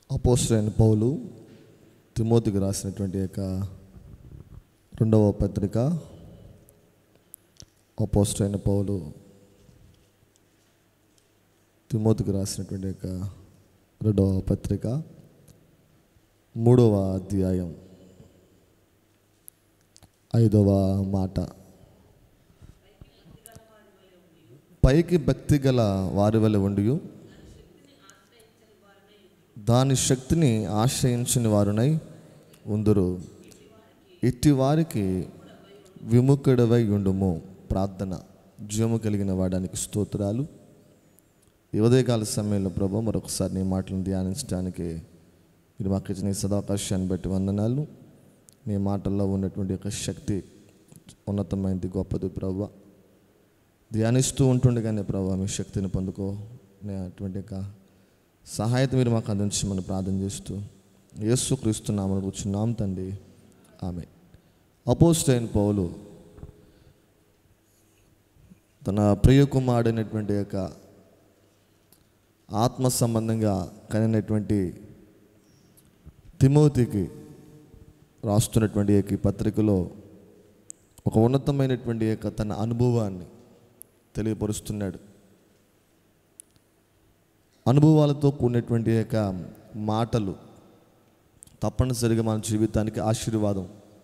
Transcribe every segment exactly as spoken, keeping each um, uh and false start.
అపోస్తలుడైన పౌలు తిమోతికి రాసినటువంటి యొక్క రెండవ పత్రిక. అపోస్తలుడైన పౌలు తిమోతికి రాసినటువంటి యొక్క రెండవ పత్రిక మూడవ అధ్యాయం ఐదవ మాట. పైకి భక్తి గల వారి వలె ఉండి దాని శక్తిని ఆశ్రయించని వారునై ఉందురు. ఇట్టి వారికి విముఖుడవై ఉండుము. ప్రార్థన. జీవము కలిగిన వాడానికి స్తోత్రాలు. ఈ ఉదయకాల సమయంలో ప్రభు మరొకసారి నీ మాటలను ధ్యానించడానికి మీరు మాకు ఇచ్చిన సదావకాశాన్ని బట్టి వందనాలు. నీ మాటల్లో ఉన్నటువంటి యొక్క శక్తి ఉన్నతమైనది, గొప్పది ప్రభు. ధ్యానిస్తూ ఉంటుండగానే ప్రభు మీ శక్తిని పొందుకో అటువంటి యొక్క సహాయత మీరు మాకు అందించమని ప్రార్థన చేస్తూ యేసుక్రీస్తు నామమున కూర్చున్నాం తండ్రి, ఆమె. అపోస్తలుడైన పౌలు తన ప్రియ కుమారుడైనటువంటి యొక్క ఆత్మ సంబంధంగా కనినటువంటి తిమోతికి రాస్తున్నటువంటి యొక్క పత్రికలో ఒక ఉన్నతమైనటువంటి యొక్క తన అనుభవాన్ని తెలియపరుస్తున్నాడు. అనుభవాలతో కూడినటువంటి యొక్క మాటలు తప్పనిసరిగా మన జీవితానికి ఆశీర్వాదం.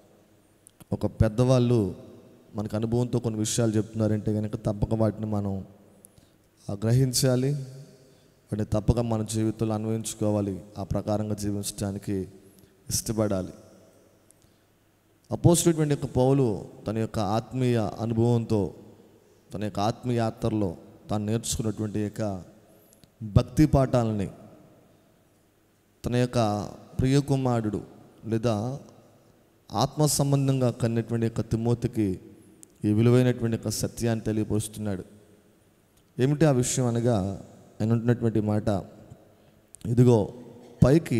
ఒక పెద్దవాళ్ళు మనకు అనుభవంతో కొన్ని విషయాలు చెప్తున్నారంటే కనుక తప్పక వాటిని మనం గ్రహించాలి, వాటిని తప్పక మన జీవితంలో అన్వయించుకోవాలి, ఆ ప్రకారంగా జీవించడానికి ఇష్టపడాలి. అపోస్తలుడైన యొక్క పౌలు తన యొక్క ఆత్మీయ అనుభవంతో, తన యొక్క ఆత్మీయ యాత్రలో తాను నేర్చుకున్నటువంటి యొక్క భక్తి పాఠాలని తన యొక్క ప్రియ కుమారుడు లేదా ఆత్మ సంబంధంగా కన్నటువంటి యొక్క తిమోతికి ఈ విలువైనటువంటి యొక్క సత్యాన్ని తెలియపరుస్తున్నాడు. ఏమిటి ఆ విషయం అనగా, ఆయన ఉంటున్నటువంటి మాట, ఇదిగో పైకి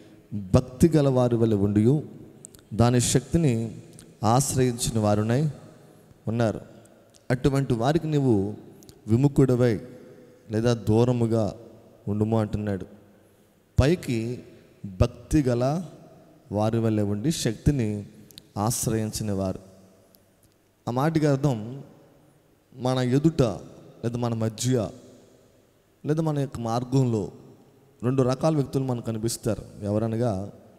భక్తి గల వారి వలె ఉండి దాని శక్తిని ఆశ్రయించిన వారునై ఉన్నారు. అటువంటి వారికి నీవు విముఖుడవై లేదా దూరముగా ఉండుము అంటున్నాడు. పైకి భక్తి గల వారి వల్లే ఉండి శక్తిని ఆశ్రయించిన వారు. ఆ మాటకి అర్థం, మన ఎదుట లేదా మన మధ్య లేదా మన యొక్క మార్గంలో రెండు రకాల వ్యక్తులు మనకు కనిపిస్తారు. ఎవరనగా,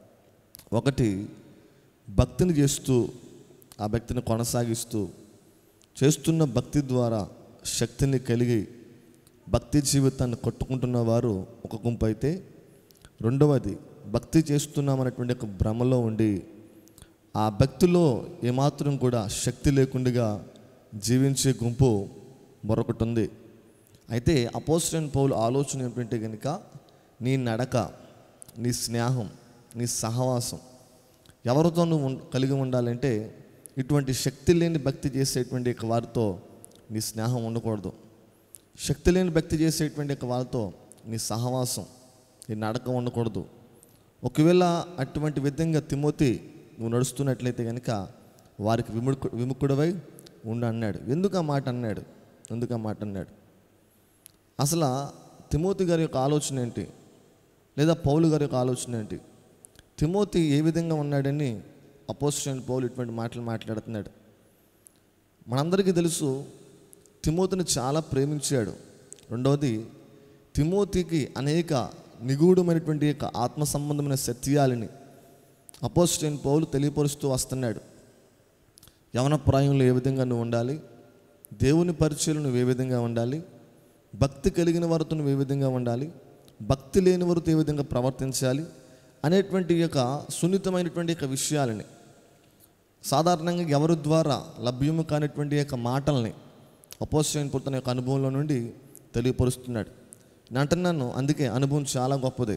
ఒకటి భక్తిని చేస్తూ ఆ భక్తిని కొనసాగిస్తూ చేస్తున్న భక్తి ద్వారా శక్తిని కలిగి భక్తి జీవితాన్ని కొట్టుకుంటున్న వారు ఒక గుంపు అయితే, రెండవది భక్తి చేస్తున్నామనేటువంటి ఒక భ్రమలో ఉండి ఆ భక్తిలో ఏమాత్రం కూడా శక్తి లేకుండా జీవించే గుంపు మరొకటి ఉంది. అయితే అపోస్తలుడైన పౌలు ఆలోచన ఏమిటంటే కనుక, నీ నడక, నీ స్నేహం, నీ సహవాసం ఎవరితో నువ్వు కలిగి ఉండాలంటే ఇటువంటి శక్తి లేని భక్తి చేసేటువంటి వారితో నీ స్నేహం ఉండకూడదు. శక్తి లేని భక్తి చేసేటువంటి వారితో నీ సహవాసం, నీ నడక ఉండకూడదు. ఒకవేళ అటువంటి విధంగా తిమోతి నువ్వు నడుస్తున్నట్లయితే కనుక వారికి విముఖు విముఖుడవై ఉండు అన్నాడు. ఎందుకు ఆ మాట అన్నాడు? ఎందుకు ఆ మాట అన్నాడు? అసలు తిమోతి గారి యొక్క ఆలోచన ఏంటి, లేదా పౌలు గారి యొక్క ఆలోచన ఏంటి? తిమోతి ఏ విధంగా ఉన్నాడని అపోస్తలుడైన పౌలు ఇటువంటి మాటలు మాట్లాడుతున్నాడు. మనందరికీ తెలుసు, తిమోతిని చాలా ప్రేమించాడు. రెండవది, తిమోతికి అనేక నిగూఢమైనటువంటి యొక్క ఆత్మ సంబంధమైన సత్యాలని అపోస్తలుడైన పౌలు తెలియపరుస్తూ వస్తున్నాడు. యవన ప్రాయంలో ఏ విధంగా నువ్వు ఉండాలి, దేవుని పరిచయలు నువ్వు ఏ విధంగా ఉండాలి, భక్తి కలిగిన వారితో నువ్వు ఏ విధంగా ఉండాలి, భక్తి లేని వారితో ఏ విధంగా ప్రవర్తించాలి అనేటువంటి యొక్క సున్నితమైనటువంటి యొక్క విషయాలని, సాధారణంగా ఎవరి ద్వారా లభ్యము కానిటువంటి యొక్క మాటల్ని అపోస్తలుడైన పౌలు తన యొక్క అనుభవంలో నుండి తెలియపరుస్తున్నాడు. నేను అంటున్నాను, అందుకే అనుభవం చాలా గొప్పది.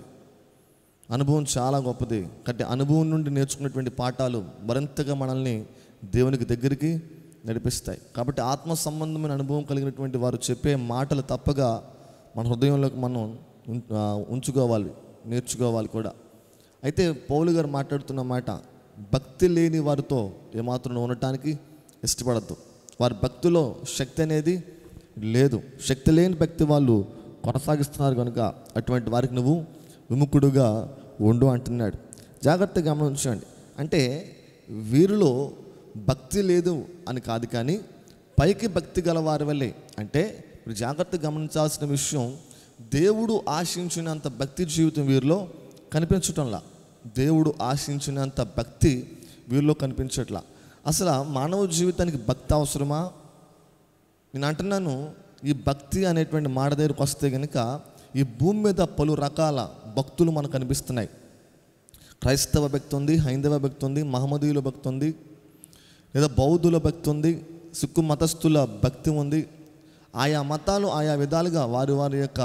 అనుభవం చాలా గొప్పది. కాబట్టి అనుభవం నుండి నేర్చుకున్నటువంటి పాఠాలు మరింతగా మనల్ని దేవునికి దగ్గరికి నడిపిస్తాయి. కాబట్టి ఆత్మ సంబంధమైన అనుభవం కలిగినటువంటి వారు చెప్పే మాటలు తప్పగా మన హృదయంలోకి మనం ఉంచుకోవాలి, నేర్చుకోవాలి కూడా. అయితే పౌలు గారు మాట్లాడుతున్న మాట, భక్తి లేని వారితో ఏమాత్రం ఉండటానికి ఇష్టపడద్దు. వారి భక్తిలో శక్తి అనేది లేదు. శక్తి లేని భక్తి వాళ్ళు కొనసాగిస్తున్నారు కనుక అటువంటి వారికి నువ్వు విముఖుడుగా ఉండు అంటున్నాడు. జాగ్రత్తగా గమనించండి. అంటే వీరిలో భక్తి లేదు అని కాదు, కానీ పైకి భక్తి గల వారి వల్లే. అంటే మీరు జాగ్రత్తగా గమనించాల్సిన విషయం, దేవుడు ఆశించినంత భక్తి జీవితం వీరిలో కనిపించటంలా. దేవుడు ఆశించినంత భక్తి వీరిలో కనిపించట్లా. అసలు మానవ జీవితానికి భక్తి అవసరమా? నేను అంటున్నాను, ఈ భక్తి అనేటువంటి మాట దగ్గరికి వస్తే కనుక ఈ భూమి మీద పలు రకాల భక్తులు మనకు కనిపిస్తున్నాయి. క్రైస్తవ భక్తి ఉంది, హైందవ భక్తి ఉంది, మహమ్మదీయుల భక్తి ఉంది, లేదా బౌద్ధుల భక్తి ఉంది, సిక్కు మతస్థుల భక్తి ఉంది. ఆయా మతాలు ఆయా విధాలుగా వారి వారి యొక్క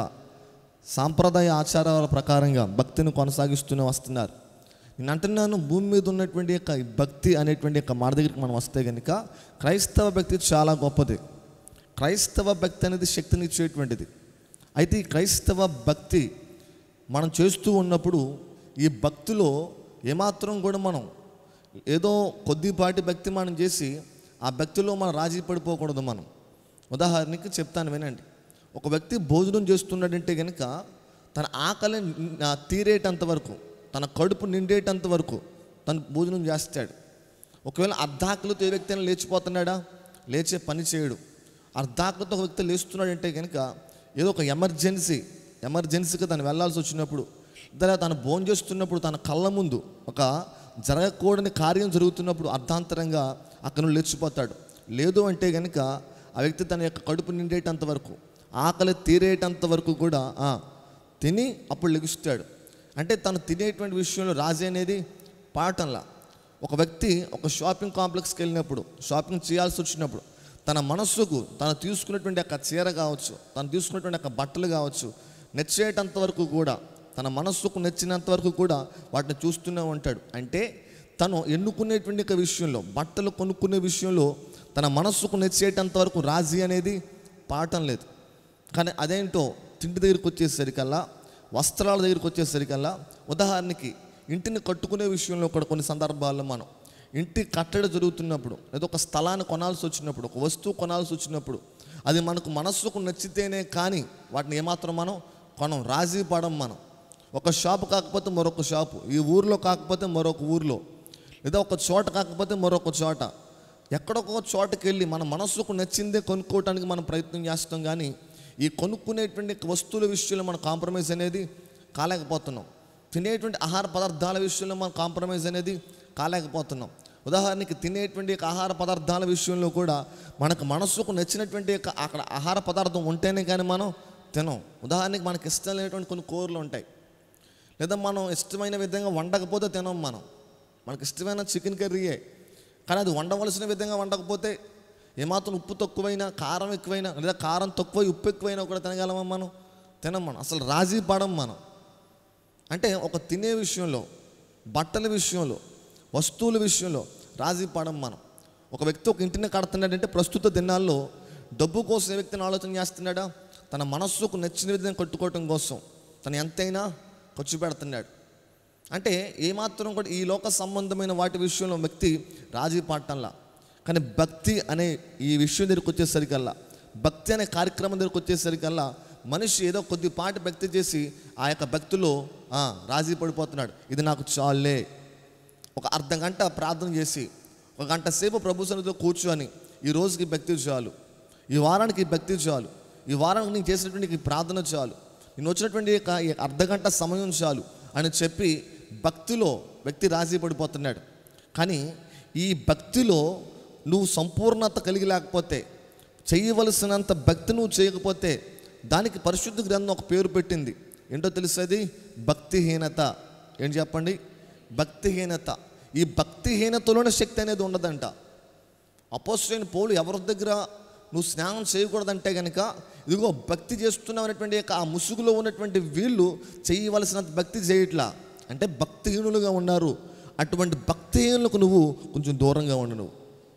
సాంప్రదాయ ఆచారాల ప్రకారంగా భక్తిని కొనసాగిస్తూనే వస్తున్నారు. నేను అంటున్నాను, భూమి మీద ఉన్నటువంటి యొక్క భక్తి అనేటువంటి యొక్క మాట దగ్గరికి మనం వస్తే కనుక క్రైస్తవ భక్తి చాలా గొప్పది. క్రైస్తవ భక్తి అనేది శక్తినిచ్చేటువంటిది. అయితే ఈ క్రైస్తవ భక్తి మనం చేస్తూ ఉన్నప్పుడు ఈ భక్తిలో ఏమాత్రం కూడా మనం ఏదో కొద్దిపాటి భక్తి మనం చేసి ఆ భక్తిలో మనం రాజీ పడిపోకూడదు. మనం ఉదాహరణకి చెప్తాను వినండి. ఒక వ్యక్తి భోజనం చేస్తున్నాడంటే కనుక తన ఆకలి తీరేటంత వరకు, తన కడుపు నిండేటంత వరకు తను భోజనం చేస్తాడు. ఒకవేళ అర్ధాకలితో ఏ వ్యక్తి అయినా లేచిపోతున్నాడా? లేచే పని చేయడు. అర్ధాకలితో ఒక వ్యక్తి లేస్తున్నాడంటే కనుక ఏదో ఒక ఎమర్జెన్సీ ఎమర్జెన్సీగా తను వెళ్ళాల్సి వచ్చినప్పుడు, లేదా తను భోజనం చేస్తున్నప్పుడు తన కళ్ళ ముందు ఒక జరగకూడని కార్యం జరుగుతున్నప్పుడు అర్ధాంతరంగా అక్కడ నుండి లేచిపోతాడు. లేదు అంటే కనుక ఆ వ్యక్తి తన యొక్క కడుపు నిండేటంత వరకు, ఆకలి తీరేటంత వరకు కూడా తిని అప్పుడు లెగుస్తాడు. అంటే తను తినేటువంటి విషయంలో రాజీ అనేది పాటంలా. ఒక వ్యక్తి ఒక షాపింగ్ కాంప్లెక్స్కి వెళ్ళినప్పుడు, షాపింగ్ చేయాల్సి వచ్చినప్పుడు తన మనస్సుకు తను తీసుకున్నటువంటి యొక్క చీర కావచ్చు, తను తీసుకున్నటువంటి యొక్క బట్టలు కావచ్చు, నచ్చేటంత వరకు కూడా, తన మనస్సుకు నచ్చినంత వరకు కూడా వాటిని చూస్తూనే ఉంటాడు. అంటే తను ఎన్నుకునేటువంటి యొక్క విషయంలో, బట్టలు కొనుక్కునే విషయంలో తన మనస్సుకు నచ్చేటంత వరకు రాజీ అనేది పాఠం లేదు. కానీ అదేంటో తిండి దగ్గరికి వచ్చేసరికల్లా, వస్త్రాల దగ్గరికి వచ్చేసరికల్లా, ఉదాహరణకి ఇంటిని కట్టుకునే విషయంలో కూడా కొన్ని సందర్భాల్లో మనం ఇంటి కట్టడి జరుగుతున్నప్పుడు, లేదా ఒక స్థలాన్ని కొనాల్సి వచ్చినప్పుడు, ఒక వస్తువు కొనాల్సి వచ్చినప్పుడు అది మనకు మనస్సుకు నచ్చితేనే కానీ వాటిని ఏమాత్రం మనం కొనం, రాజీ పడం. మనం ఒక షాపు కాకపోతే మరొక షాపు, ఈ ఊరిలో కాకపోతే మరొక ఊరిలో, లేదా ఒక చోట కాకపోతే మరొక చోట, ఎక్కడొక చోటకి వెళ్ళి మన మనస్సుకు నచ్చిందే కొనుక్కోవటానికి మనం ప్రయత్నం చేస్తాం. కానీ ఈ కొనుక్కునేటువంటి వస్తువుల విషయంలో మనం కాంప్రమైజ్ అనేది కాలేకపోతున్నాం. తినేటువంటి ఆహార పదార్థాల విషయంలో మనం కాంప్రమైజ్ అనేది కాలేకపోతున్నాం. ఉదాహరణకి తినేటువంటి ఆహార పదార్థాల విషయంలో కూడా మనకు మనస్సుకు నచ్చినటువంటి అక్కడ ఆహార పదార్థం ఉంటేనే కానీ మనం తినం. ఉదాహరణకి మనకి ఇష్టం లేనటువంటి కొన్ని కూరలు ఉంటాయి, లేదా మనం ఇష్టమైన విధంగా వండకపోతే తినం. మనం మనకి ఇష్టమైన చికెన్ కర్రీయే, కానీ అది వండవలసిన విధంగా వండకపోతే ఏమాత్రం ఉప్పు తక్కువైనా, కారం ఎక్కువైనా, లేదా కారం తక్కువ ఉప్పు ఎక్కువైనా కూడా తినగలమా? మనం తినం. మనం అసలు రాజీ పడం. మనం అంటే ఒక తినే విషయంలో, బట్టల విషయంలో, వస్తువుల విషయంలో రాజీ పడం. మనం ఒక వ్యక్తి ఒక ఇంటిని కడుతున్నాడంటే ప్రస్తుత దినాల్లో డబ్బు కోసం ఏ వ్యక్తిని ఆలోచన చేస్తున్నాడా? తన మనస్సుకు నచ్చిన విధంగా కట్టుకోవటం కోసం తను ఎంతైనా ఖర్చు పెడుతున్నాడు. అంటే ఏమాత్రం కూడా ఈ లోక సంబంధమైన వాటి విషయంలో వ్యక్తి రాజీ పడటంలా. కానీ భక్తి అనే ఈ విషయం దగ్గరికి వచ్చేసరికల్లా, భక్తి అనే కార్యక్రమం దగ్గరికి వచ్చేసరికల్లా మనిషి ఏదో కొద్దిపాటి భక్తి చేసి ఆ యొక్క భక్తిలో రాజీ పడిపోతున్నాడు. ఇది నాకు చాలే, ఒక అర్ధ గంట ప్రార్థన చేసి ఒక గంట సేపు ప్రభు సన్నిధిలో కూర్చొని ఈ రోజుకి భక్తి చాలు, ఈ వారానికి భక్తి చాలు, ఈ వారానికి నేను చేసినటువంటి ఈ ప్రార్థన చాలు, నేను వచ్చినటువంటి ఈ అర్ధ గంట సమయం చాలు అని చెప్పి భక్తిలో వ్యక్తి రాజీ పడిపోతున్నాడు. కానీ ఈ భక్తిలో నువ్వు సంపూర్ణత కలిగి లేకపోతే, చేయవలసినంత భక్తి నువ్వు చేయకపోతే దానికి పరిశుద్ధ గ్రంథం ఒక పేరు పెట్టింది. ఏంటో తెలుసది? భక్తిహీనత. ఏంటి చెప్పండి? భక్తిహీనత. ఈ భక్తిహీనతలోనే శక్తి అనేది ఉండదంట. అపోస్తలుడైన పౌలు ఎవరి దగ్గర నువ్వు స్నానం చేయకూడదంటే కనుక, ఇదిగో భక్తి చేస్తున్నావు అనేటువంటి ఆ ముసుగులో ఉన్నటువంటి వీళ్ళు చేయవలసినంత భక్తి చేయట్లా, అంటే భక్తిహీనులుగా ఉన్నారు. అటువంటి భక్తిహీనులకు నువ్వు కొంచెం దూరంగా ఉండు నువ్వు.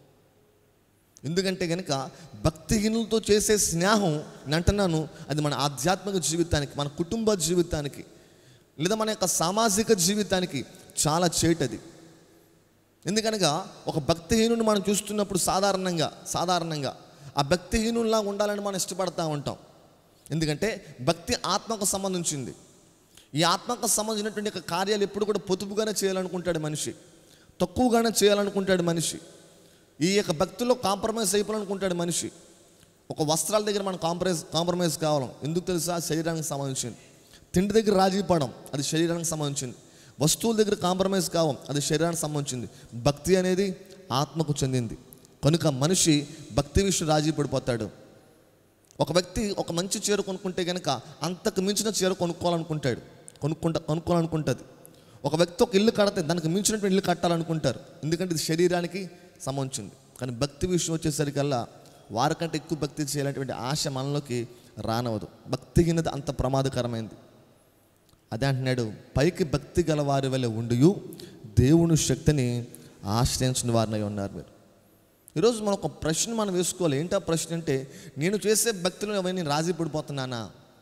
ఎందుకంటే కనుక భక్తిహీనులతో చేసే స్నేహం నేను అంటున్నాను, అది మన ఆధ్యాత్మిక జీవితానికి, మన కుటుంబ జీవితానికి, లేదా మన యొక్క సామాజిక జీవితానికి చాలా చేటది. ఎందుకనగా ఒక భక్తిహీనుని మనం చూస్తున్నప్పుడు సాధారణంగా సాధారణంగా ఆ భక్తిహీనుల్లా ఉండాలని మనం ఇష్టపడతా ఉంటాం. ఎందుకంటే భక్తి ఆత్మకు సంబంధించింది. ఈ ఆత్మకు సంబంధించినటువంటి యొక్క కార్యాలు ఎప్పుడు కూడా పొదుపుగానే చేయాలనుకుంటాడు మనిషి, తక్కువగానే చేయాలనుకుంటాడు మనిషి. ఈ యొక్క భక్తిలో కాంప్రమైజ్ అయిపోవాలనుకుంటాడు మనిషి. ఒక వస్త్రాల దగ్గర మనం కాంప్రమైజ్ కాంప్రమైజ్ కావాలి. ఎందుకు తెలుసా? శరీరానికి సంబంధించింది. తిండి దగ్గర రాజీ పడం, అది శరీరానికి సంబంధించింది. వస్తువుల దగ్గర కాంప్రమైజ్ కావం, అది శరీరానికి సంబంధించింది. భక్తి అనేది ఆత్మకు చెందింది కనుక మనిషి భక్తి విషయం రాజీ పడిపోతాడు. ఒక వ్యక్తి ఒక మంచి చీర కొనుక్కుంటే కనుక అంతకు మించిన చీర కొనుక్కోవాలనుకుంటాడు, కొనుక్కుంటా కొనుక్కోవాలనుకుంటుంది. ఒక వ్యక్తి ఒక ఇల్లు కడితే దానికి మించినటువంటి ఇల్లు కట్టాలనుకుంటారు, ఎందుకంటే ఇది శరీరానికి సంబంధించింది. కానీ భక్తి విషయం వచ్చేసరికల్లా వారికంటే ఎక్కువ భక్తి చేయాలనేటువంటి ఆశ మనలోకి రానవదు. భక్తిహీనత అంత ప్రమాదకరమైంది. అదే అంటున్నాడు, పైకి భక్తి గల వారి వల్ల ఉండియు దేవుని శక్తిని ఆశ్రయించిన వారినై ఉన్నారు మీరు. ఈరోజు మనం ఒక ప్రశ్న మనం వేసుకోవాలి. ఏంటా ప్రశ్న అంటే, నేను చేసే భక్తిలో అవన్నీ రాజీ పడిపోతున్నానా?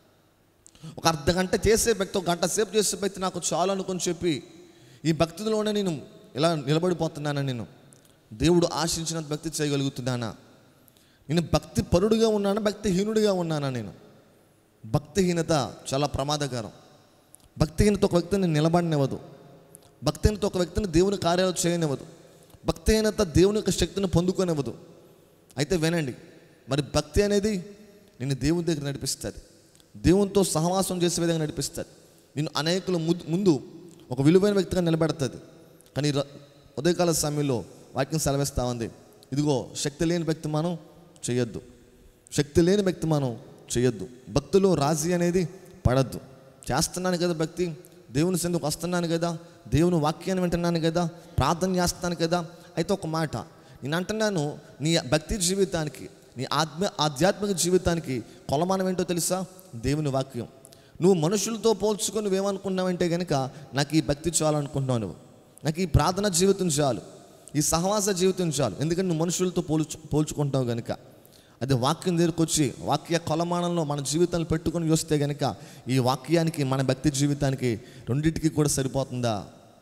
ఒక అర్ధ గంట చేసే భక్తి, ఒక గంట సేపు చేసే భక్తి నాకు చాలు అనుకొని చెప్పి ఈ భక్తిలోనే నేను ఇలా నిలబడిపోతున్నానా? నేను దేవుడు ఆశించినంత భక్తి చేయగలుగుతున్నానా? నేను భక్తి పరుడుగా ఉన్నానా, భక్తిహీనుడిగా ఉన్నానా? నేను భక్తిహీనత చాలా ప్రమాదకరం. భక్తిహీనత ఒక వ్యక్తిని నిలబడినివ్వదు. భక్తిహీనత ఒక వ్యక్తిని దేవుని కార్యాలు చేయనివ్వదు. భక్తిహీనత దేవుని యొక్క శక్తిని పొందుకోనివ్వదు. అయితే వినండి, మరి భక్తి అనేది నిన్ను దేవుని దగ్గర నడిపిస్తుంది, దేవునితో సహవాసం చేసే విధంగా నడిపిస్తుంది, నిన్ను అనేకుల ముందు ఒక విలువైన వ్యక్తిగా నిలబెడుతుంది. కానీ ఉదయకాల సమయంలో వాక్యం సెలవిస్తూ ఉంది, ఇదిగో శక్తి లేని వ్యక్తి మనం చేయొద్దు, శక్తి లేని వ్యక్తి మనం చేయొద్దు. భక్తిలో రాజీ అనేది పడద్దు. చేస్తున్నాను కదా భక్తి, దేవుని సన్నిధికి వస్తున్నాను కదా, దేవుని వాక్యాన్ని వింటున్నాను కదా, ప్రార్థన చేస్తున్నాను కదా. అయితే ఒక మాట నేను అంటున్నాను, నీ భక్తి జీవితానికి, నీ ఆత్మ ఆధ్యాత్మిక జీవితానికి కొలమానం ఏంటో తెలుసా? దేవుని వాక్యం. నువ్వు మనుషులతో పోల్చుకొని నువ్వేమనుకుంటున్నావంటే కనుక నాకు ఈ భక్తి చాలు అనుకుంటున్నావు, నువ్వు నాకు ఈ ప్రార్థన జీవితం చాలు, ఈ సహవాస జీవితం చాలు. ఎందుకంటే నువ్వు మనుషులతో పోల్చు పోల్చుకుంటావు కనుక. అది వాక్యం దగ్గరకు వచ్చి వాక్య కొలమానంలో మన జీవితాన్ని పెట్టుకొని చూస్తే కనుక ఈ వాక్యానికి మన భక్తి జీవితానికి రెండింటికి కూడా సరిపోతుందా?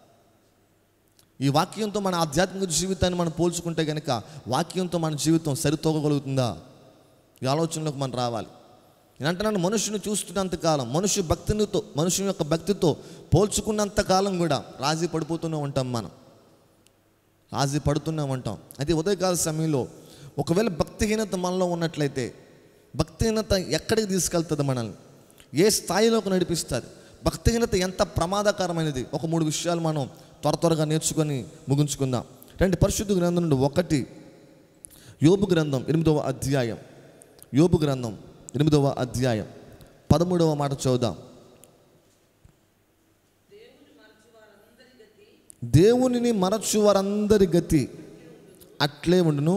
ఈ వాక్యంతో మన ఆధ్యాత్మిక జీవితాన్ని మనం పోల్చుకుంటే కనుక వాక్యంతో మన జీవితం సరితూగగలుగుతుందా? ఈ ఆలోచనలోకి మనం రావాలి. నేను అంటున్నాను, మనుషుని చూస్తున్నంతకాలం, మనుషు భక్తితో మనుషుని యొక్క భక్తితో పోల్చుకున్నంతకాలం కూడా రాజీ పడిపోతూనే ఉంటాం, మనం రాజీ పడుతూనే ఉంటాం. అయితే ఉదయకాల సమయంలో ఒకవేళ భక్తిహీనత మనలో ఉన్నట్లయితే, భక్తిహీనత ఎక్కడికి తీసుకెళ్తుంది మనల్ని, ఏ స్థాయిలోకి నడిపిస్తుంది? భక్తిహీనత ఎంత ప్రమాదకరమైనది? ఒక మూడు విషయాలు మనం త్వర త్వరగా నేర్చుకొని ముగించుకుందాం. రెండు పరిశుద్ధ గ్రంథం నుండి ఒకటి యోబు గ్రంథం ఎనిమిదవ అధ్యాయం, యోబు గ్రంథం ఎనిమిదవ అధ్యాయం పదమూడవ మాట చదువుదాం. దేవునిని మరచు వారందరి గతి అట్లే ఉండును,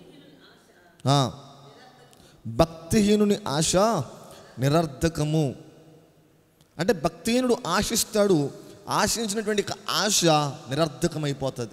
భక్తిహీనుని ఆశ నిరర్ధకము. అంటే భక్తిహీనుడు ఆశిస్తాడు, ఆశించినటువంటి ఆశ నిరర్ధకమైపోతుంది.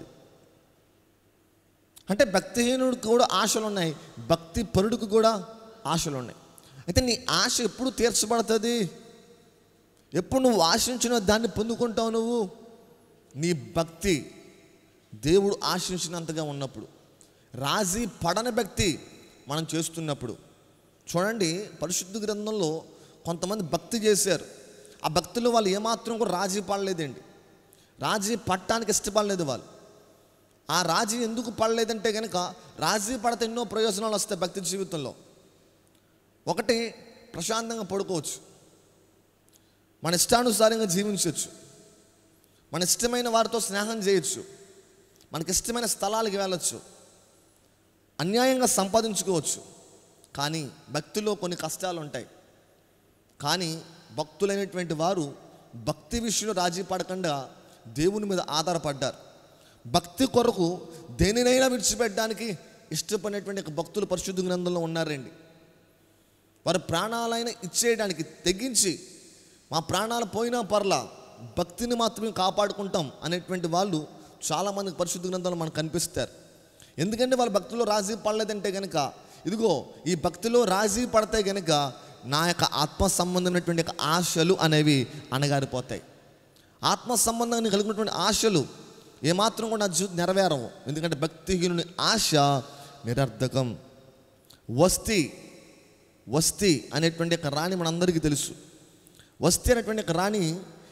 అంటే భక్తిహీనుడికి కూడా ఆశలు ఉన్నాయి, భక్తి పరుడికి కూడా ఆశలు ఉన్నాయి. అయితే నీ ఆశ ఎప్పుడు తీర్చబడుతుంది? ఎప్పుడు నువ్వు ఆశించిన దాన్ని పొందుకుంటావు? నువ్వు నీ భక్తి దేవుడు ఆశించినంతగా ఉన్నప్పుడు, రాజీ పడని భక్తి మనం చేస్తున్నప్పుడు. చూడండి, పరిశుద్ధ గ్రంథంలో కొంతమంది భక్తి చేశారు, ఆ భక్తిలో వాళ్ళు ఏమాత్రం కూడా రాజీ పడలేదండి, రాజీ పడటానికి ఇష్టపడలేదు వాళ్ళు. ఆ రాజీ ఎందుకు పడలేదంటే కనుక, రాజీ పడితే ఎన్నో ప్రయోజనాలు వస్తాయి భక్తి జీవితంలో. ఒకటి, ప్రశాంతంగా పడుకోవచ్చు, మన ఇష్టానుసారంగా జీవించవచ్చు, మన ఇష్టమైన వారితో స్నేహం చేయొచ్చు, మనకి ఇష్టమైన స్థలాలకు వెళ్ళచ్చు, అన్యాయంగా సంపాదించుకోవచ్చు. కానీ భక్తిలో కొన్ని కష్టాలు ఉంటాయి. కానీ భక్తులైనటువంటి వారు భక్తి విషయంలో రాజీ పడకుండా దేవుని మీద ఆధారపడ్డారు. భక్తి కొరకు దేనినైనా విడిచిపెట్టడానికి ఇష్టపడినటువంటి భక్తులు పరిశుద్ధ గ్రంథంలో ఉన్నారండి. వారి ప్రాణాలైనా ఇచ్చేయడానికి తెగించి, మా ప్రాణాలు పోయినా పర్లా భక్తిని మాత్రమే కాపాడుకుంటాం అనేటువంటి వాళ్ళు చాలామంది పరిశుద్ధ గ్రంథంలో మనకు కనిపిస్తారు. ఎందుకంటే వాళ్ళ భక్తిలో రాజీ పడలేదంటే కనుక, ఇదిగో ఈ భక్తిలో రాజీ పడితే కనుక నా యొక్క ఆత్మ సంబంధమైనటువంటి యొక్క ఆశలు అనేవి అణగారిపోతాయి. ఆత్మ సంబంధాన్ని కలిగినటువంటి ఆశలు ఏమాత్రం కూడా నా జీవితం నెరవేరవు. ఎందుకంటే భక్తిహీనుని ఆశ నిరర్ధకం. వస్తి వస్తి అనేటువంటి యొక్క రాణి మనందరికీ తెలుసు. వస్తి అనేటువంటి యొక్క రాణి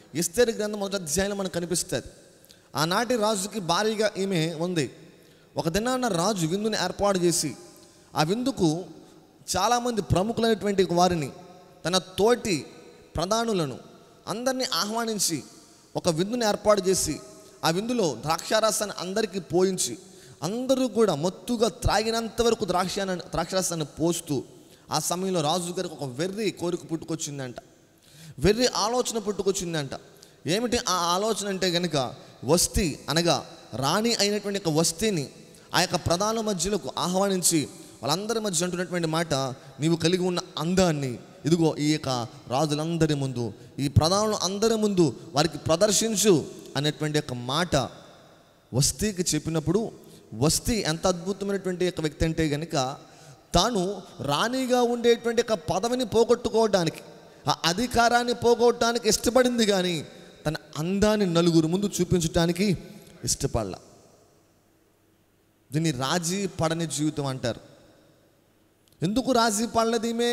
ఎస్తేరు గ్రంథం మొదటి అధ్యాయంలో మనకు కనిపిస్తుంది. ఆనాటి రాజుకి భారీగా ఈమె ఉంది. ఒక దినాన్న రాజు విందుని ఏర్పాటు చేసి ఆ విందుకు చాలామంది ప్రముఖులైనటువంటి వారిని, తన తోటి ప్రధానులను అందరినీ ఆహ్వానించి ఒక విందుని ఏర్పాటు చేసి ఆ విందులో ద్రాక్షారసాన్ని అందరికీ పోయించి అందరూ కూడా మొత్తుగా త్రాగినంత వరకు ద్రాక్ష ద్రాక్షారసాన్ని పోస్తూ ఆ సమయంలో రాజు గారికి ఒక వెర్రి కోరిక పుట్టుకొచ్చిందంట. వెర్రి ఆలోచన పుట్టుకొచ్చిందంట. ఏమిటి ఆ ఆలోచన అంటే కనుక, వస్తీ అనగా రాణి అయినటువంటి ఒక వస్తీని ఆ యొక్క ప్రధాన మధ్యలోకి ఆహ్వానించి వాళ్ళందరి మధ్య అంటున్నటువంటి మాట, నీవు కలిగి ఉన్న అందాన్ని ఇదిగో ఈ యొక్క రాజులందరి ముందు, ఈ ప్రధానులు అందరి ముందు వారికి ప్రదర్శించు అనేటువంటి ఒక మాట వస్తీకి చెప్పినప్పుడు, వస్తీ ఎంత అద్భుతమైనటువంటి ఒక వ్యక్తి అంటే కనుక, తాను రాణిగా ఉండేటువంటి ఒక పదవిని పోగొట్టుకోవడానికి, ఆ అధికారాన్ని పోగొట్టడానికి ఇష్టపడింది, కానీ తన అందాన్ని నలుగురు ముందు చూపించడానికి ఇష్టపడలా. దీన్ని రాజీ పడని జీవితం అంటారు. ఎందుకు రాజీ పడలేదు ఈమె?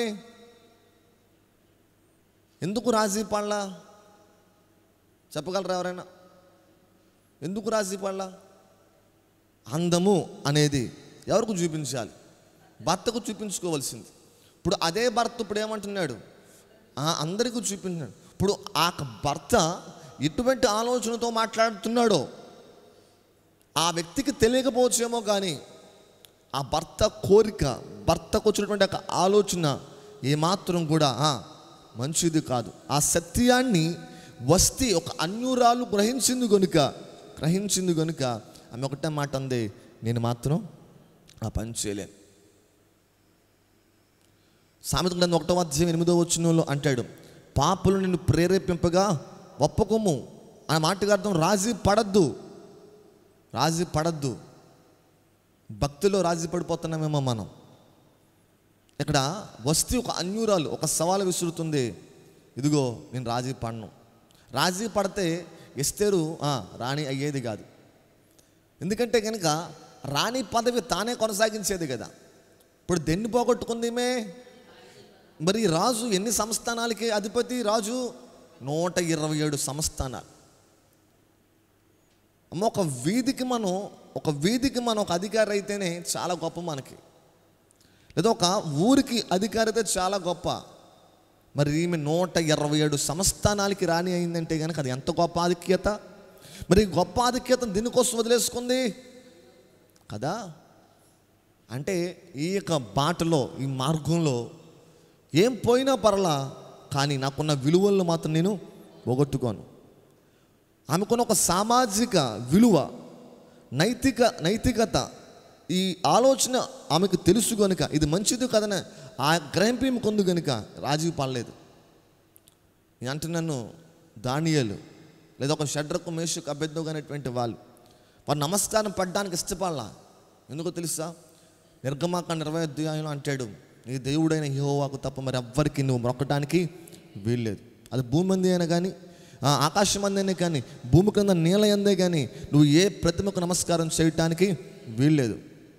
ఎందుకు రాజీ పడలా చెప్పగలరా ఎవరైనా? ఎందుకు రాజీ పడలా? అందము అనేది ఎవరికి చూపించాలి? భర్తకు చూపించుకోవాల్సింది. ఇప్పుడు అదే భర్త ఇప్పుడు ఏమంటున్నాడు? అందరికీ చూపించాడు. ఇప్పుడు ఆ భర్త ఎటువంటి ఆలోచనతో మాట్లాడుతున్నాడో ఆ వ్యక్తికి తెలియకపోవచ్చేమో, కానీ ఆ భర్త కోరిక, భర్తకు వచ్చినటువంటి ఒక ఆలోచన ఏమాత్రం కూడా మంచిది కాదు. ఆ సత్యాన్ని వస్తీ ఒక అన్యురాలు గ్రహించింది కనుక గ్రహించింది కనుక ఆమె ఒకటే మాట అంది, నేను మాత్రం ఆ పని చేయలేను. సామెత గ్రంథం ఒకటో అధ్యాయం ఎనిమిదో వచనంలో అంటాడు, పాపులు నిన్ను ప్రేరేపింపగా ఒప్పుకోము. ఆ మాటకు అర్థం రాజీ పడద్దు, రాజీ పడద్దు. భక్తిలో రాజీ పడిపోతున్నామేమో మనం. ఇక్కడ వస్తీ ఒక అన్యురాలు ఒక సవాలు విసురుతుంది, ఇదిగో నేను రాజీ పడను. రాజీ పడితే ఎస్తేరు రాణి అయ్యేది కాదు. ఎందుకంటే కనుక రాణి పదవి తానే కొనసాగించేది కదా. ఇప్పుడు దెన్ని పోగొట్టుకుందిమే. మరి రాజు ఎన్ని సంస్థానాలకి అధిపతి? రాజు నూట ఇరవై ఏడు సంస్థానాలు. అమ్మ, ఒక వీధికి మనం ఒక వీధికి మనం ఒక అధికారి అయితేనే చాలా గొప్ప మనకి, లేదా ఒక ఊరికి అధికారి అయితే చాలా గొప్ప. మరి ఈమె నూట ఇరవై ఏడు సంస్థానాలకి రాణి అయిందంటే కనుక అది ఎంత గొప్ప ఆధిక్యత. మరి గొప్ప ఆధిక్యతను దీనికోసం వదిలేసుకుంది కదా. అంటే ఈ యొక్క బాటలో, ఈ మార్గంలో ఏం పోయినా పర్లా, కానీ నాకున్న విలువలను మాత్రం నేను పోగొట్టుకోను. ఆమెకున్న ఒక సామాజిక విలువ, నైతిక నైతికత, ఈ ఆలోచన ఆమెకు తెలుసు కనుక ఇది మంచిది కదనే ఆ గ్రహింపు ఈమెకు ఉంది కనుక రాజీ పడలేదు. నేను అంటున్నాను, దానియేలు లేదా ఒక షడ్రకు మేషకు అబేద్నెగో అనేటువంటి వాళ్ళు వారు నమస్కారం పడ్డానికి ఇష్టపడాల. ఎందుకో తెలుసా? నిర్గమాకాండ ఇరవై అధ్యాయంలో అంటాడు, నీ దేవుడైన యెహోవాకు తప్ప మరి ఎవ్వరికి నువ్వు మొక్కడానికి వీల్లేదు. అది భూమి అందే అయినా కానీ, ఆకాశం అందేనే కానీ, భూమి కింద నీళ్ళ అందే కానీ నువ్వు ఏ ప్రతిమకు నమస్కారం చేయటానికి వీల్లేదు.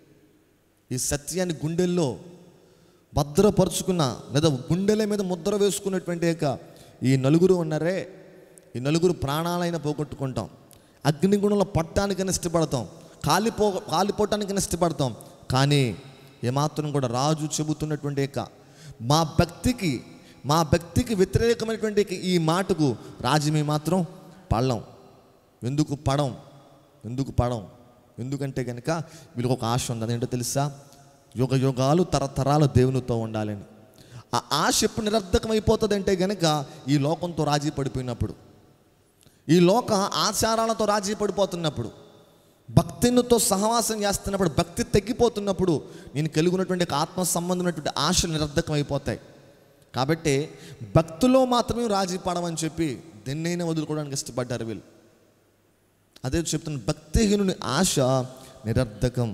ఈ సత్యాన్ని గుండెల్లో భద్రపరుచుకున్న, లేదా గుండెల మీద ముద్ర వేసుకున్నటువంటి ఈ నలుగురు ఉన్నారే, ఈ నలుగురు ప్రాణాలైనా పోగొట్టుకుంటాం, అగ్నిగుణంలో పట్టడానికైనా ఇష్టపడతాం, కాలిపో కాలిపోవటానికైనా ఇష్టపడతాం. కానీ ఏమాత్రం కూడా రాజు చెబుతున్నటువంటి మా భక్తికి మా భక్తికి వ్యతిరేకమైనటువంటి ఈ మాటకు రాజ్యమే మాత్రం పడడం. ఎందుకు పడం ఎందుకు పడం ఎందుకంటే కనుక వీళ్ళకి ఒక ఆశ ఉంది. అదేంటో తెలుసా? యుగ యుగాలు తరతరాలు దేవునితో ఉండాలని. ఆ ఆశ ఎప్పుడు నిరర్ధకం అయిపోతుంది అంటే కనుక ఈ లోకంతో రాజీ పడిపోయినప్పుడు, ఈ లోక ఆచారాలతో రాజీ పడిపోతున్నప్పుడు, భక్తితో సహవాసం చేస్తున్నప్పుడు, భక్తి తగ్గిపోతున్నప్పుడు నేను కలిగినటువంటి ఆత్మ సంబంధమైనటువంటి ఆశలు నిరర్ధకం అయిపోతాయి. కాబట్టి భక్తిలో మాత్రమే రాజీ పడమని చెప్పి దేన్నైనా వదులుకోవడానికి ఇష్టపడ్డారు వీళ్ళు. అదే చెప్తున్న, భక్తిహీనుని ఆశ నిరర్ధకం.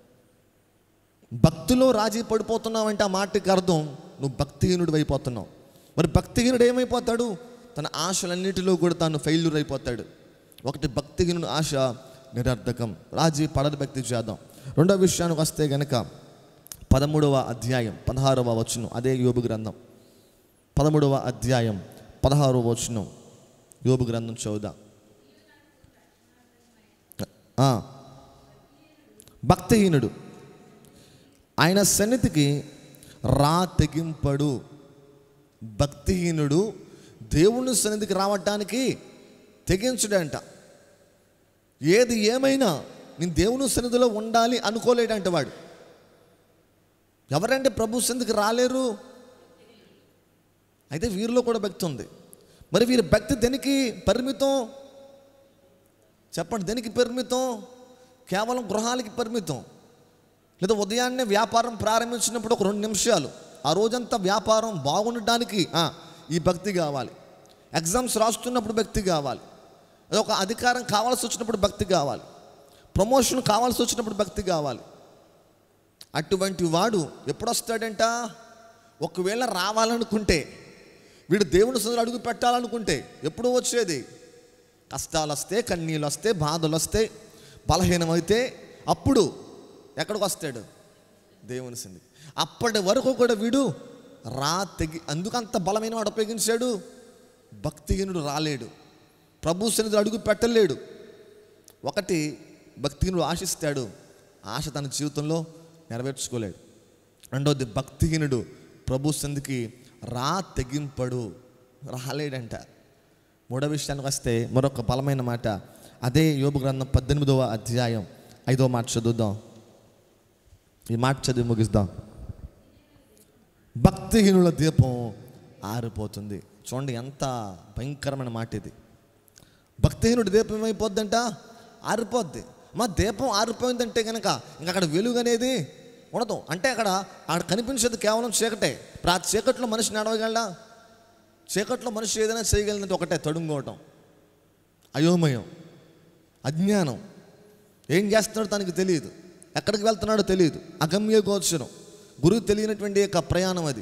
భక్తిలో రాజీ పడిపోతున్నావంటే ఆ మాటకి అర్థం నువ్వు భక్తిహీనుడు అయిపోతున్నావు. మరి భక్తిహీనుడు ఏమైపోతాడు? తన ఆశలన్నిటిలో కూడా తాను ఫెయిల్యూర్ అయిపోతాడు. ఒకటి, భక్తిహీనుని ఆశ నిరర్ధకం. రాజీ పడని భక్తి చేద్దాం. రెండవ విషయానికి వస్తే గనక పదమూడవ అధ్యాయం పదహారవ వచనం, అదే యోబు గ్రంథం పదమూడవ అధ్యాయం పదహారవ వచనం. యోబు గ్రంథం చదువుదాం. ఆ, భక్తిహీనుడు ఆయన సన్నిధికి రా తెగింపడు. భక్తిహీనుడు దేవుని సన్నిధికి రావటానికి తెగించడంట. ఏది ఏమైనా నేను దేవుని సన్నిధిలో ఉండాలి అనుకోలేడంట వాడు. ఎవరంటే ప్రభు సన్నిధికి రాలేరు. అయితే వీరిలో కూడా భక్తి ఉంది. మరి వీరి భక్తి దేనికి పరిమితం చెప్పండి? దేనికి పరిమితం? కేవలం గృహాలకి పరిమితం. లేదా ఉదయాన్నే వ్యాపారం ప్రారంభించినప్పుడు ఒక రెండు నిమిషాలు, ఆ రోజంతా వ్యాపారం బాగుండడానికి ఈ భక్తి కావాలి. ఎగ్జామ్స్ రాస్తున్నప్పుడు భక్తి కావాలి. ఒక అధికారం కావాల్సి వచ్చినప్పుడు భక్తి కావాలి. ప్రమోషన్ కావాల్సి వచ్చినప్పుడు భక్తి కావాలి. అటువంటి వాడు ఎప్పుడు వస్తాడంట? ఒకవేళ రావాలనుకుంటే, వీడు దేవుని సన్నిధిలో అడుగు పెట్టాలనుకుంటే ఎప్పుడు వచ్చేది? కష్టాలు వస్తే, కన్నీళ్ళు వస్తే, బాధలు వస్తే, బలహీనమైతే అప్పుడు ఎక్కడికి వస్తాడు? దేవుని సన్నిధి. అప్పటి వరకు కూడా వీడు రా తెగి అందుకంత బలమైన వాడు ఉపయోగించాడు. భక్తిహీనుడు రాలేడు, ప్రభు సన్నిధిలో అడుగు పెట్టలేడు. ఒకటి, భక్తిహీనుడు ఆశిస్తాడు, ఆశ తన జీవితంలో నెరవేర్చుకోలేడు. రెండవది, భక్తిహీనుడు ప్రభు సన్నిధికి రా తెగింపడు, రాలేడంట. మూడో విషయానికి వస్తే మరొక బలమైన మాట, అదే యోబు గ్రంథం పద్దెనిమిదవ అధ్యాయం ఐదవ మాట చదువుదాం. ఈ మాట చదివి ముగిద్దాం. భక్తిహీనుల దీపం ఆరిపోతుంది. చూడండి ఎంత భయంకరమైన మాట ఇది. భక్తిహీనుడి దీపం ఏమైపోద్దంట? ఆరిపోద్ది. మా దీపం ఆరిపోయిందంటే కనుక ఇంక అక్కడ వెలుగు అనేది ఉండదు. అంటే అక్కడ అక్కడ కనిపించేది కేవలం చీకటే. ఆ చీకట్లో మనిషి నడవగలడా? చీకట్లో మనిషి ఏదైనా చేయగలిగినట్టు ఒకటే, తడుంగోవటం, అయోమయం, అజ్ఞానం. ఏం చేస్తున్నాడో తనకి తెలియదు, ఎక్కడికి వెళ్తున్నాడో తెలియదు, అగమ్య గోచరం, గురువు తెలియనటువంటి యొక్క ప్రయాణం అది.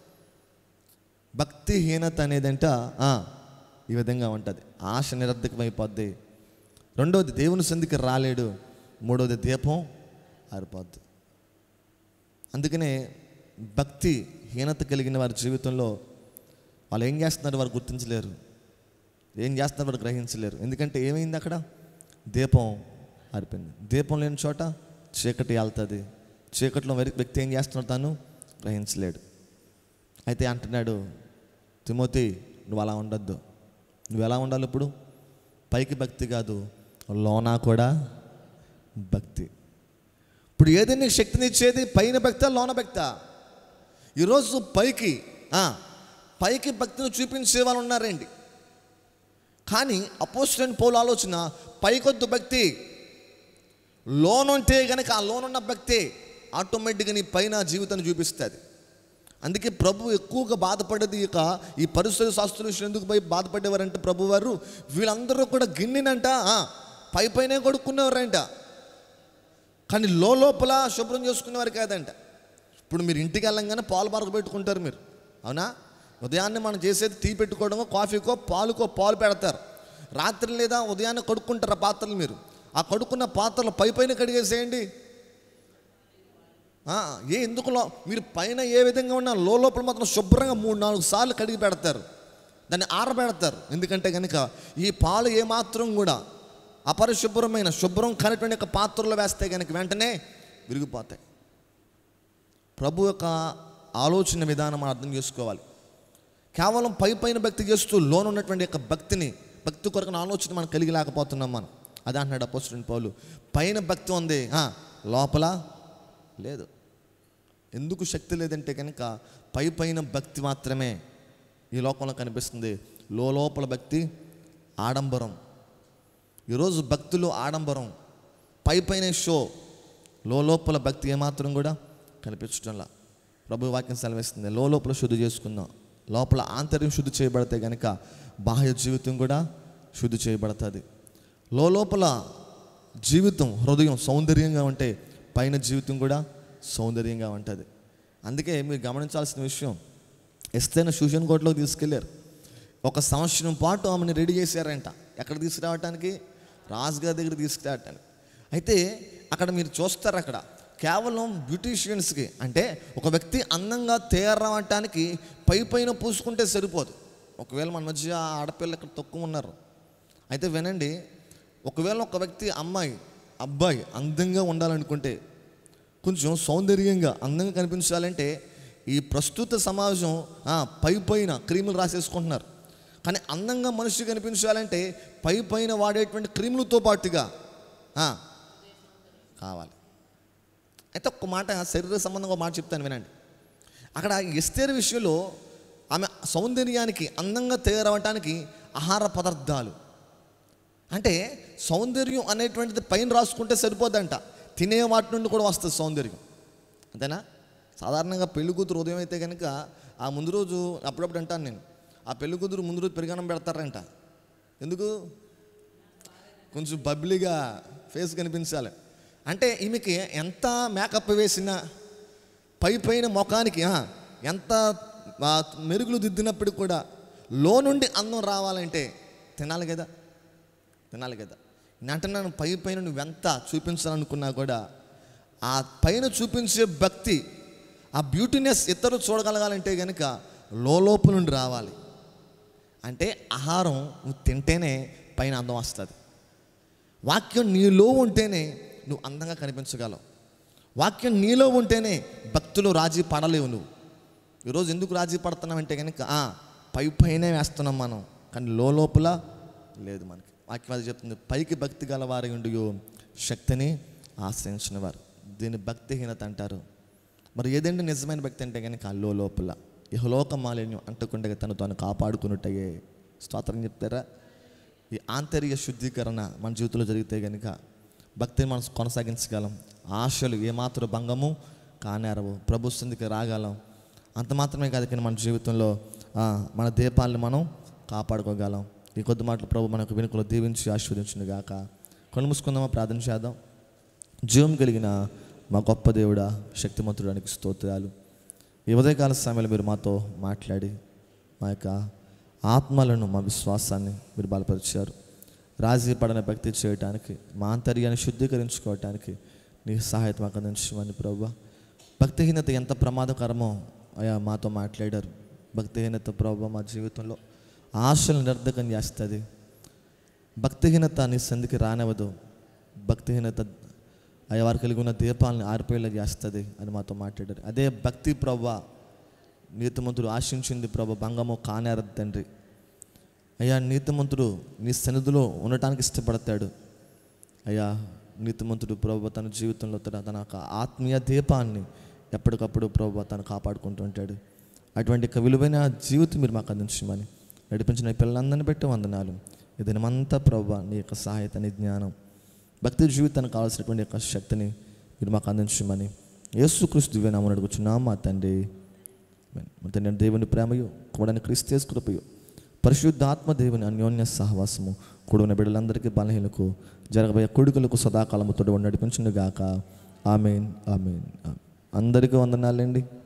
భక్తిహీనత అనేదంట ఈ విధంగా ఉంటుంది. ఆశ నిరర్ధకమైపోద్ది. రెండవది, దేవుని సన్నిధికి రాలేడు. మూడవది, దీపం ఆరిపోద్ది. అందుకనే భక్తి హీనత కలిగిన వారి జీవితంలో వాళ్ళు ఏం చేస్తున్నారు వారు గుర్తించలేరు, ఏం చేస్తున్నారు వారు గ్రహించలేరు. ఎందుకంటే ఏమైంది? అక్కడ దీపం ఆరిపోయింది. దీపం లేని చోట చీకటి వెళ్తుంది. చీకటిలో వ్యక్తి ఏం చేస్తున్నాడు తాను గ్రహించలేడు. అయితే అంటున్నాడు తిమోతి, నువ్వు అలా ఉండొద్దు. నువ్వు ఎలా ఉండాలి? ఇప్పుడు పైకి భక్తి కాదు, లోనా కూడా భక్తి. ఇప్పుడు ఏదైనా నీకు శక్తిని ఇచ్చేది పైన భక్తా, లోన భక్తా? ఈరోజు పైకి పైకి భక్తిని చూపించే వాళ్ళు ఉన్నారండి. కానీ అపోస్తలుడైన పౌలు ఆలోచన పైకొద్దు భక్తి, లోనుంటే కనుక ఆ లోనున్న భక్తి ఆటోమేటిక్గా నీ పైన జీవితాన్ని చూపిస్తుంది. అందుకే ప్రభు ఎక్కువగా బాధపడేది ఇక ఈ పరిస్థితి శాస్త్రుల విషయం ఎందుకు పోయి బాధపడేవారంటే, ప్రభు వారు వీళ్ళందరూ కూడా గిన్నెనంట పై పైనే కొడుక్కునేవారంట, కానీ లోపల శుభ్రం చేసుకునేవారు కాదంట. ఇప్పుడు మీరు ఇంటికి వెళ్ళంగానే పాలు మరగ పెట్టుకుంటారు మీరు, అవునా? ఉదయాన్నే మనం చేసేది టీ పెట్టుకోవడమో, కాఫీకో, పాలుకో పాలు పెడతారు. రాత్రి లేదా ఉదయాన్నే కడుక్కుంటారు ఆ పాత్రలు. మీరు ఆ కడుక్కున్న పాత్రలు పై పైన కడిగేసేయండి. ఏ ఎందుకులో మీరు పైన ఏ విధంగా ఉన్నా లోపల మాత్రం శుభ్రంగా మూడు నాలుగు సార్లు కడిగి పెడతారు, దాన్ని ఆరబెడతారు. ఎందుకంటే కనుక ఈ పాలు ఏమాత్రం కూడా అపరిశుభ్రమైన శుభ్రం కానిటువంటి యొక్క పాత్రలో వేస్తే కనుక వెంటనే విరిగిపోతాయి. ప్రభు యొక్క ఆలోచన విధానం మనం అర్థం చేసుకోవాలి. కేవలం పై పైన భక్తి చేస్తూ లోను ఉన్నటువంటి యొక్క భక్తిని, భక్తి కొరకు ఆలోచన మనం కలిగి లేకపోతున్నాం మనం. అదే అంటున్నాడు అపోస్తలుడైన పౌలు, పైన భక్తి ఉంది లోపల లేదు. ఎందుకు శక్తి లేదంటే కనుక పై పైన భక్తి మాత్రమే ఈ లోకంలో కనిపిస్తుంది. లోపల భక్తి ఆడంబరం. ఈరోజు భక్తులు ఆడంబరం, పై పైన షో, లోపల భక్తి ఏమాత్రం కూడా కనిపించడంలా. ప్రభు వాక్యం సెలవిస్తుంది, లోపల శుద్ధి చేసుకుందాం. లోపల ఆంతర్యం శుద్ధి చేయబడితే కనుక బాహ్య జీవితం కూడా శుద్ధి చేయబడుతుంది. లోపల జీవితం, హృదయం సౌందర్యంగా ఉంటే పైన జీవితం కూడా సౌందర్యంగా ఉంటుంది. అందుకే మీరు గమనించాల్సిన విషయం, ఎస్తైన సూషన్ కోటలోకి తీసుకెళ్ళారు. ఒక సంవత్సరం పాటు ఆమెను రెడీ చేశారంట. ఎక్కడ తీసుకురావటానికి? రాజుగారి దగ్గర తీసుకురావటానికి. అయితే అక్కడ మీరు చూస్తారు, అక్కడ కేవలం బ్యూటీషియన్స్కి, అంటే ఒక వ్యక్తి అందంగా తయారవటానికి పై పైన పూసుకుంటే సరిపోదు. ఒకవేళ మన మధ్య ఆడపిల్ల ఇక్కడ తక్కువ ఉన్నారు, అయితే వినండి, ఒకవేళ ఒక వ్యక్తి అమ్మాయి అబ్బాయి అందంగా ఉండాలనుకుంటే, కొంచెం సౌందర్యంగా అందంగా కనిపించాలంటే ఈ ప్రస్తుత సమాజం పై పైన క్రీములు రాసేసుకుంటున్నారు. కానీ అందంగా మనిషి కనిపించాలంటే పై పైన వాడేటువంటి క్రీములతో పాటుగా కావాలి. అయితే ఒక్క మాట శరీర సంబంధంగా ఒక మాట చెప్తాను వినండి. అక్కడ ఎస్తేరు విషయంలో ఆమె సౌందర్యానికి అందంగా తయారవటానికి ఆహార పదార్థాలు, అంటే సౌందర్యం అనేటువంటిది పైన రాసుకుంటే సరిపోదంట, తినే వాటి నుండి కూడా వస్తుంది సౌందర్యం, అంతేనా? సాధారణంగా పెళ్లి కూతురు ఉదయం అయితే కనుక ఆ ముందు రోజు అప్పుడప్పుడు అంటాను నేను, ఆ పెళ్లి కూతురు ముందు రోజు పెరుగన్నం పెడతారంట. ఎందుకు? కొంచెం బబ్లీగా ఫేస్ కనిపించాలి. అంటే ఈమెకి ఎంత మేకప్ వేసినా పై పైన ముఖానికి ఎంత మెరుగులు దిద్దినప్పుడు కూడా లో నుండి అందం రావాలంటే తినాలి కదా, తినాలి కదా. అంటే నన్ను పై పైన నువ్వెంత చూపించాలనుకున్నా కూడా ఆ పైన చూపించే భక్తి, ఆ బ్యూటీనెస్ ఇతరులు చూడగలగాలంటే కనుక లోపల నుండి రావాలి. అంటే ఆహారం నువ్వు తింటేనే పైన అందం వస్తుంది. వాక్యం నీలో ఉంటేనే నువ్వు అందంగా కనిపించగలవు. వాక్యం నీలో ఉంటేనే భక్తులు రాజీ పడలేవు. నువ్వు ఈరోజు ఎందుకు రాజీ పడుతున్నావంటే కనుక పై పైనే వేస్తున్నాం మనం, కానీ లోపల లేదు మనకి. వాక్యం అది చెప్తుంది, పైకి భక్తి గలవారి ఉండి శక్తిని ఆశ్రయించిన వారు, దీన్ని భక్తిహీనత అంటారు. మరి ఏదంటే నిజమైన భక్తి అంటే కనుక అల్లో లోపల ఇహలోక మాలిన్యం అంటకుండా తను తాను కాపాడుకున్నట్టయ్యే. స్తోత్రం చెప్తారా? ఈ ఆంతర్య శుద్ధీకరణ మన జీవితంలో జరిగితే కనుక భక్తిని మనం కొనసాగించగలం. ఆశలు ఏమాత్రం భంగము కానేరవు, ప్రభు సన్నిధికి రాగలం. అంత మాత్రమే కాదు, కానీ మన జీవితంలో మన దీపాలను మనం కాపాడుకోగలం. ఈ కొద్ది మాటలు ప్రభు మనకు వెనుకలో దీవించి ఆశీర్వదించును గాక. కళ్ళు మూసుకుందామా, ప్రార్థన చేద్దాం. జీవం కలిగిన మా గొప్ప దేవుడా, శక్తిమంతుడానికి స్తోత్రాలు. ఈ ఉదయకాల సమయంలో మీరు మాతో మాట్లాడి మా యొక్క ఆత్మలను, మా విశ్వాసాన్ని మీరు బలపరిచారు. రాజీ పడని భక్తి చేయటానికి, మా ఆంతర్యాన్ని శుద్ధీకరించుకోవటానికి నీ సహాయత మాకు అందించమని ప్రభువా. భక్తిహీనత ఎంత ప్రమాదకరమో అయా మాతో మాట్లాడారు. భక్తిహీనత ప్రభువా మా జీవితంలో ఆశలు నిర్ధకం చేస్తుంది. భక్తిహీనత నీ సంధికి రానివ్వదు. భక్తిహీనత అయ్యా వారు కలిగి ఉన్న దీపాలను ఆరిపోయేలా చేస్తుంది అని మాతో మాట్లాడారు. అదే భక్తి ప్రభువా నీతిమంతుడు ఆశించింది ప్రభు భంగము కానేరదు తండ్రి. అయ్యా నీతిమంతుడు నీ సన్నిధిలో ఉండటానికి ఇష్టపడతాడు. అయ్యా నీతిమంతుడు ప్రభు తన జీవితంలో తన తన ఆత్మీయ దీపాన్ని ఎప్పటికప్పుడు ప్రభు తను కాపాడుకుంటూ ఉంటాడు. అటువంటి విలువైన జీవితం మీరు మాకు అందించమని నడిపించిన పిల్లలందరినీ బట్టి వందనాలు. ఈ దినమంతా ప్రభు నీ యొక్క సహాయత, నీ జ్ఞానం, భక్తి జీవితానికి కావాల్సినటువంటి యొక్క శక్తిని మీరు మాకు అందించమని యేసుక్రీస్తు దివ్యనామమున అడుగుచున్నాము మా తండ్రి. తండ్రి దేవుని ప్రేమయు కూడని క్రీస్తు యేసు కృపయు పరిశుద్ధాత్మ దేవుని అన్యోన్య సహవాసము కూడిన బిడ్డలందరికీ బలహీనకు జరగబోయే కొడుకులకు సదాకాలము తోడు నడిపించును గాక. ఆమేన్, ఆమేన్. అందరికీ వందనాలండి.